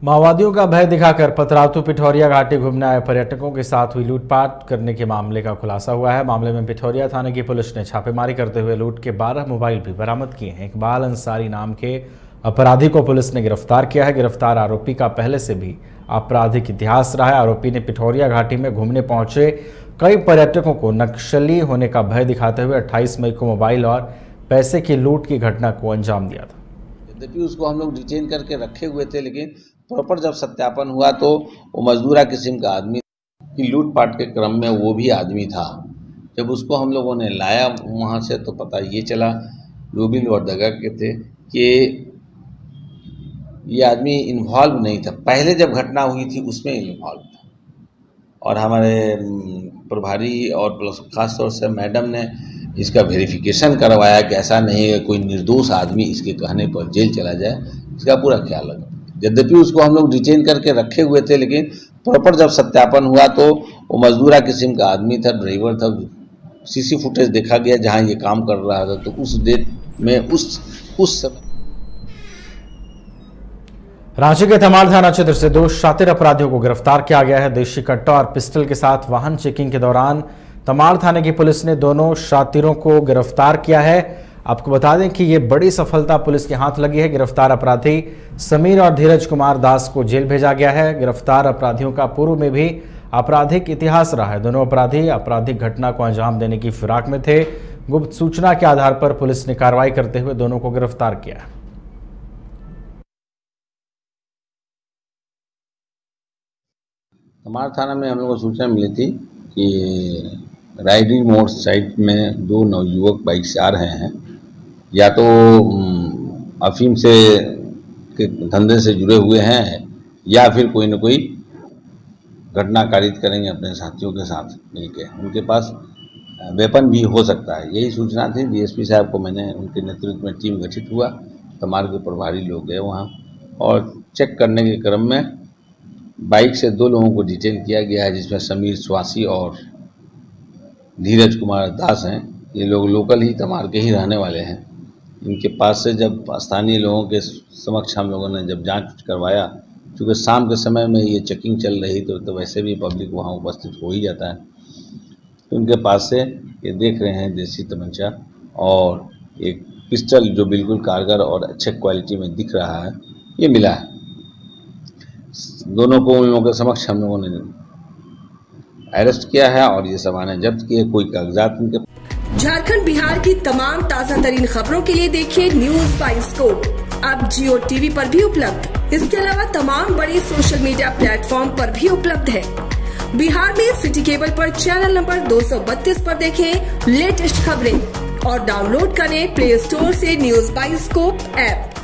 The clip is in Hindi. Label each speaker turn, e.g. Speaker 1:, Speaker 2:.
Speaker 1: माओवादियों का भय दिखाकर पतरातू पिठौरिया घाटी घूमने आए पर्यटकों के साथ हुई लूटपाट करने के मामले का खुलासा हुआ है। मामले में पिठौरिया थाने की पुलिस ने छापेमारी करते हुए लूट के 12 मोबाइल भी बरामद किए हैं। इकबाल अंसारी नाम के अपराधी को पुलिस ने गिरफ्तार किया है। गिरफ्तार आरोपी का पहले से भी आपराधिक इतिहास रहा है। आरोपी ने पिठौरिया घाटी में घूमने पहुंचे कई पर्यटकों को नक्सली होने का भय दिखाते हुए 28 मई को मोबाइल और पैसे की लूट की घटना को अंजाम दिया था।
Speaker 2: यद्यपि उसको हम लोग डिटेन करके रखे हुए थे, लेकिन प्रॉपर जब सत्यापन हुआ तो वो मजदूरा किस्म का आदमी की लूटपाट के क्रम में वो भी आदमी था। जब उसको हम लोगों ने लाया वहाँ से तो पता ये चला रूबिन और दगा के थे कि ये आदमी इन्वॉल्व नहीं था। पहले जब घटना हुई थी उसमें इन्वॉल्व था और हमारे प्रभारी और प्लस खास तौर से मैडम ने इसका वेरिफिकेशन करवाया कि ऐसा नहीं है कोई निर्दोष आदमी इसके कहने पर जेल चला जाए, इसका पूरा ख्याल रखा। यद्यपि उसको हम लोग डिटेन करके रखे हुए थे, लेकिन प्रॉपर जब सत्यापन हुआ तो वो मजदूरा किस्म का आदमी था, ड्राइवर था। सीसी फुटेज देखा गया जहां ये काम कर रहा था, तो उस डेट में उस समय
Speaker 1: रांची के तमाड़ थाना क्षेत्र से 2 शातिर अपराधियों को गिरफ्तार किया गया है। देशी कट्टा और पिस्टल के साथ वाहन चेकिंग के दौरान तमाड़ थाने की पुलिस ने दोनों शातिरों को गिरफ्तार किया है। आपको बता दें कि ये बड़ी सफलता पुलिस के हाथ लगी है। गिरफ्तार अपराधी समीर और धीरज कुमार दास को जेल भेजा गया है। गिरफ्तार अपराधियों का पूर्व में भी आपराधिक इतिहास रहा है। दोनों अपराधी आपराधिक घटना को अंजाम देने की फिराक में थे। गुप्त सूचना के आधार पर पुलिस ने कार्रवाई करते हुए दोनों को गिरफ्तार किया है।
Speaker 2: तमाड़ थाना में हम लोग को सूचना मिली थी कि राइडिंग मोड़ साइड में 2 नवयुवक बाइक से आ रहे हैं, या तो अफीम से के धंधे से जुड़े हुए हैं या फिर कोई न कोई घटना कारित करेंगे अपने साथियों के साथ मिलकर। उनके पास वेपन भी हो सकता है, यही सूचना थी। डीएसपी साहब को मैंने उनके नेतृत्व में टीम गठित हुआ, तमाड़ के प्रभारी लोग गए वहाँ और चेक करने के क्रम में बाइक से 2 लोगों को डिटेन किया गया है, जिसमें समीर स्वासी और धीरज कुमार दास हैं। ये लोग लोकल ही तमाड़ के ही रहने वाले हैं। इनके पास से जब स्थानीय लोगों के समक्ष हम लोगों ने जब जांच करवाया, क्योंकि शाम के समय में ये चेकिंग चल रही तो वैसे भी पब्लिक वहाँ उपस्थित हो ही जाता है, तो उनके पास से ये देख रहे हैं देसी तमंचा और एक पिस्टल जो बिल्कुल कारगर और अच्छे क्वालिटी में दिख रहा है, ये मिला है। दोनों को उन लोगों के समक्ष हम लोगों ने अरेस्ट किया है और ये सामान जब्त किए। कोई कागजात उनके।
Speaker 3: झारखंड बिहार की तमाम ताज़ा तरीन खबरों के लिए देखिए न्यूज़ बाइस्कोप अब जियो टीवी पर भी उपलब्ध। इसके अलावा तमाम बड़ी सोशल मीडिया प्लेटफॉर्म पर भी उपलब्ध है। बिहार में सिटी केबल पर चैनल नंबर 232 पर देखें लेटेस्ट खबरें और डाउनलोड करें प्ले स्टोर से न्यूज़ बाइस्कोप ऐप।